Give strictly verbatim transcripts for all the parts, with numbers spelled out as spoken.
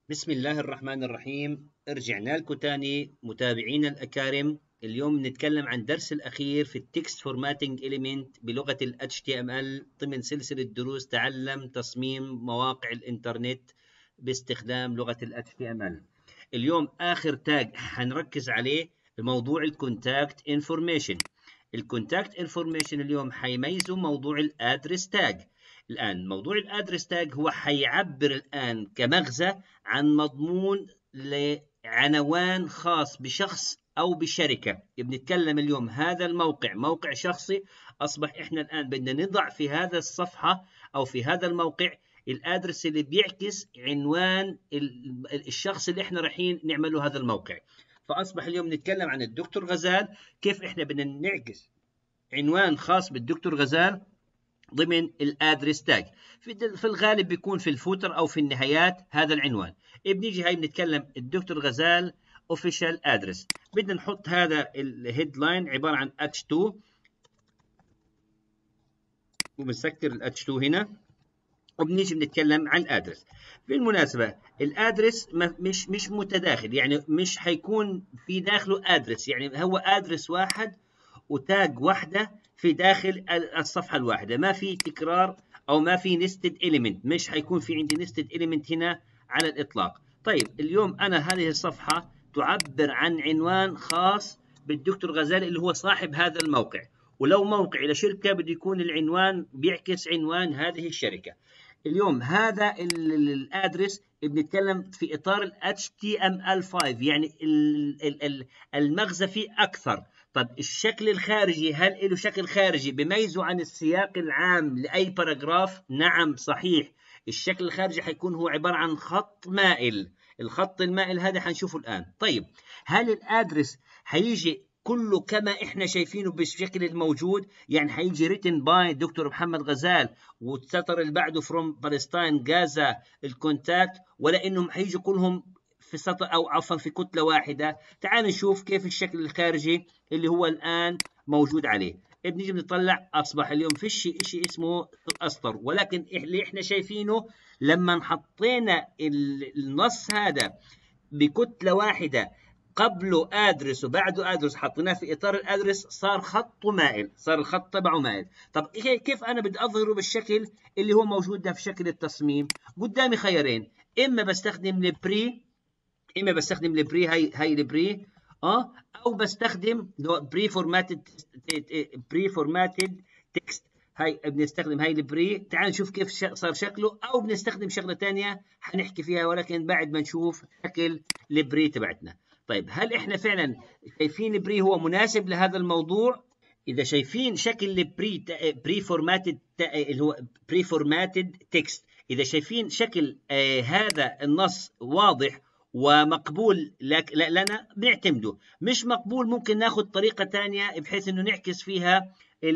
بسم الله الرحمن الرحيم. رجعنا لكم تاني متابعينا الأكارم. اليوم نتكلم عن درس الأخير في التكست فورماتنج إليمنت بلغة ال إتش تي إم إل ضمن سلسلة دروس تعلم تصميم مواقع الإنترنت باستخدام لغة ال إتش تي إم إل. اليوم آخر تاج حنركز عليه موضوع الكونتاكت انفورميشن. الكونتاكت انفورميشن اليوم حيميزه موضوع الادرس تاج. الآن موضوع الادرس تاج هو حيعبر الآن كمغزى عن مضمون لعنوان خاص بشخص أو بشركة. بنتكلم اليوم هذا الموقع موقع شخصي، أصبح إحنا الآن بدنا نضع في هذا الصفحة أو في هذا الموقع الادرس اللي بيعكس عنوان الشخص اللي إحنا رايحين نعمله هذا الموقع. فأصبح اليوم نتكلم عن الدكتور غزال، كيف إحنا بدنا نعكس عنوان خاص بالدكتور غزال ضمن الادرس تاج. في الغالب بيكون في الفوتر او في النهايات هذا العنوان. بنيجي هاي بنتكلم الدكتور غزال اوفيشال ادرس، بدنا نحط هذا الهيدلاين عباره عن اتش تو وبنسكر الاتش تو هنا، وبنيجي بنتكلم عن الادرس. بالمناسبه الادرس مش مش متداخل، يعني مش حيكون في داخله ادرس، يعني هو ادرس واحد وتاج واحده في داخل الصفحه الواحده، ما في تكرار او ما في نستد اليمنت، مش حيكون في عندي نستد اليمنت هنا على الاطلاق. طيب اليوم انا هذه الصفحه تعبر عن عنوان خاص بالدكتور غزال اللي هو صاحب هذا الموقع، ولو موقع لشركه بده يكون العنوان بيعكس عنوان هذه الشركه. اليوم هذا الادرس بنتكلم في اطار ال إتش تي إم إل خمسة، يعني المغزى فيه اكثر. طب الشكل الخارجي، هل له شكل خارجي بميزه عن السياق العام لاي باراجراف؟ نعم صحيح، الشكل الخارجي حيكون هو عباره عن خط مائل. الخط المائل هذا حنشوفه الان. طيب هل الادرس حيجي كله كما احنا شايفينه بالشكل الموجود؟ يعني حيجي ريتن باي دكتور محمد غزال والسطر اللي بعده فروم بالستاين غازا الكونتاكت، ولا انهم حيجوا كلهم في سطر او عفوا في كتله واحده؟ تعال نشوف كيف الشكل الخارجي اللي هو الان موجود عليه. بنيجي بنطلع اصبح اليوم فيش شيء اسمه اسطر، ولكن اللي احنا شايفينه لما حطينا النص هذا بكتله واحده قبله ادرس وبعده ادرس، حطيناه في اطار الادرس، صار خطه مائل، صار الخط تبعه مائل. طب كيف انا بدي اظهره بالشكل اللي هو موجود ده في شكل التصميم؟ قدامي خيارين، اما بستخدم البري اما بستخدم البري هاي هاي البري اه او بستخدم بري فورماتد بري فورماتد تكست. هاي بنستخدم هاي البري. تعال نشوف كيف صار شكله، او بنستخدم شغله ثانيه حنحكي فيها ولكن بعد ما نشوف شكل البري تبعتنا. طيب هل احنا فعلا شايفين البري هو مناسب لهذا الموضوع؟ اذا شايفين شكل البري بري فورماتد اللي هو بري فورماتد تكست، اذا شايفين شكل آه هذا النص واضح ومقبول لك لنا بنعتمده، مش مقبول ممكن ناخذ طريقه ثانيه بحيث انه نعكس فيها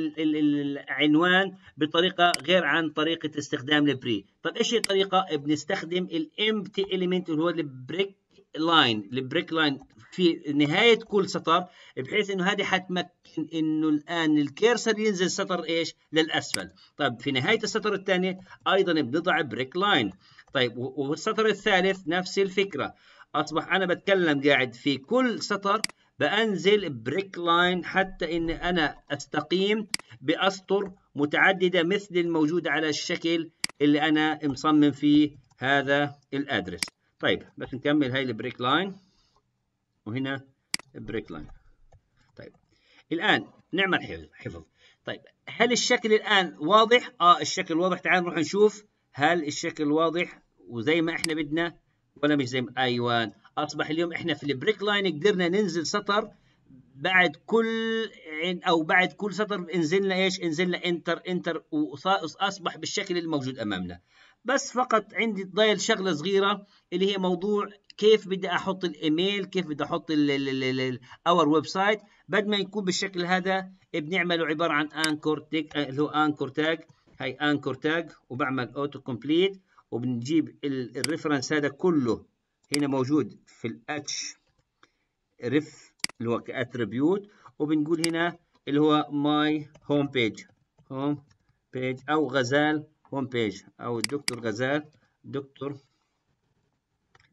العنوان بطريقه غير عن طريقه استخدام البري. طب ايش هي الطريقه؟ بنستخدم الامبتي اليمنت اللي هو البريك لاين. البريك لاين في نهايه كل سطر، بحيث انه هذه حتمكن انه الان الكيرسر ينزل سطر ايش للاسفل. طيب في نهايه السطر الثاني ايضا بنضع بريك لاين. طيب والسطر الثالث نفس الفكره، اصبح انا بتكلم قاعد في كل سطر بانزل بريك لاين حتى ان انا استقيم باسطر متعدده مثل الموجود على الشكل اللي انا مصمم فيه هذا الادرس. طيب بس نكمل هاي البريك لاين وهنا بريك لاين. طيب الان نعمل حفظ. طيب هل الشكل الان واضح؟ اه الشكل واضح. تعال نروح نشوف هل الشكل واضح وزي ما احنا بدنا ولا مش زي ما ايوان. اصبح اليوم احنا في البريك لاين قدرنا ننزل سطر بعد كل او بعد كل سطر انزلنا ايش؟ انزلنا انتر انتر واصبح بالشكل الموجود امامنا. بس فقط عندي ضايل شغله صغيره اللي هي موضوع كيف بدي احط الايميل، كيف بدي احط اور ويب سايت. بدل ما يكون بالشكل هذا بنعمله عباره عن انكور تاج اللي هو انكور تاج. هاي انكور تاج وبعمل اوتو كومبليت وبنجيب الريفرنس هذا كله هنا موجود في الاتش ريف اللي هو كاتريبيوت، وبنقول هنا اللي هو ماي هوم بيج هوم بيج او غزال هوم بيج او الدكتور غزال دكتور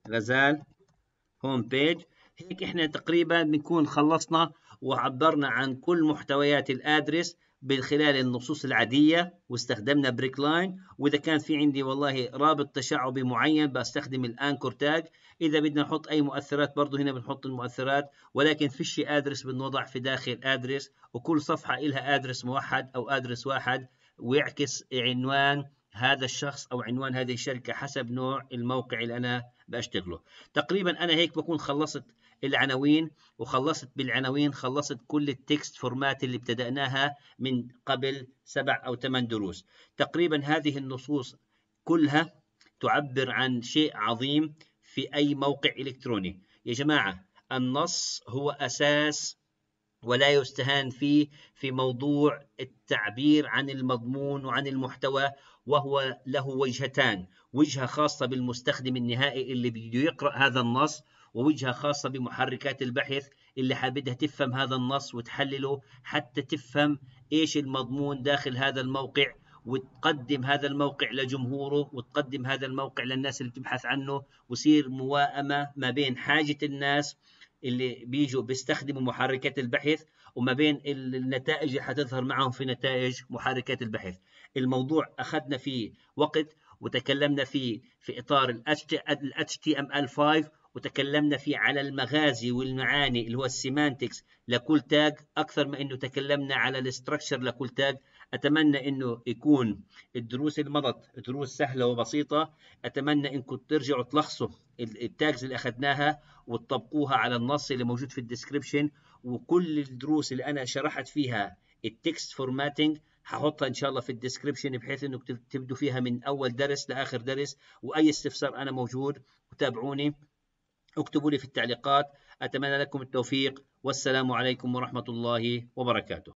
لازال هوم بيج. هيك احنا تقريبا بنكون خلصنا وعبرنا عن كل محتويات الادرس من خلال النصوص العادية، واستخدمنا بريك لاين. واذا كان في عندي والله رابط تشعبي معين بستخدم الانكور تاج. اذا بدنا نحط اي مؤثرات برضه هنا بنحط المؤثرات، ولكن فيش ادرس بنوضع في داخل ادرس، وكل صفحة لها ادرس موحد او ادرس واحد ويعكس عنوان هذا الشخص او عنوان هذه الشركة حسب نوع الموقع اللي انا بشتغله. تقريبا انا هيك بكون خلصت العناوين، وخلصت بالعناوين خلصت كل التكست فورمات اللي ابتدأناها من قبل سبع أو ثمان دروس. تقريبا هذه النصوص كلها تعبر عن شيء عظيم في أي موقع إلكتروني. يا جماعة، النص هو أساس ولا يستهان فيه في موضوع التعبير عن المضمون وعن المحتوى، وهو له وجهتان: وجهة خاصة بالمستخدم النهائي اللي بده يقرأ هذا النص، ووجهة خاصة بمحركات البحث اللي حابدها تفهم هذا النص وتحلله حتى تفهم إيش المضمون داخل هذا الموقع، وتقدم هذا الموقع لجمهوره، وتقدم هذا الموقع للناس اللي بتبحث عنه، ويصير موائمة ما بين حاجة الناس اللي بيجوا بيستخدموا محركات البحث وما بين النتائج اللي حتظهر معهم في نتائج محركات البحث. الموضوع أخذنا فيه وقت وتكلمنا فيه في إطار ال إتش تي إم إل خمسة، وتكلمنا فيه على المغازي والمعاني اللي هو السيمانتكس لكل تاج أكثر ما إنه تكلمنا على الاستراكشر لكل تاج. أتمنى إنه يكون الدروس اللي مضت دروس سهلة وبسيطة. أتمنى إنكم ترجعوا تلخصوا التاجز اللي أخذناها وتطبقوها على النص اللي موجود في الديسكريبشن. وكل الدروس اللي أنا شرحت فيها التكست فورماتنج هحطها إن شاء الله في الديسكريبشن، بحيث إنكم تبدوا فيها من أول درس لآخر درس. وأي استفسار أنا موجود، وتابعوني، اكتبوا لي في التعليقات. أتمنى لكم التوفيق، والسلام عليكم ورحمة الله وبركاته.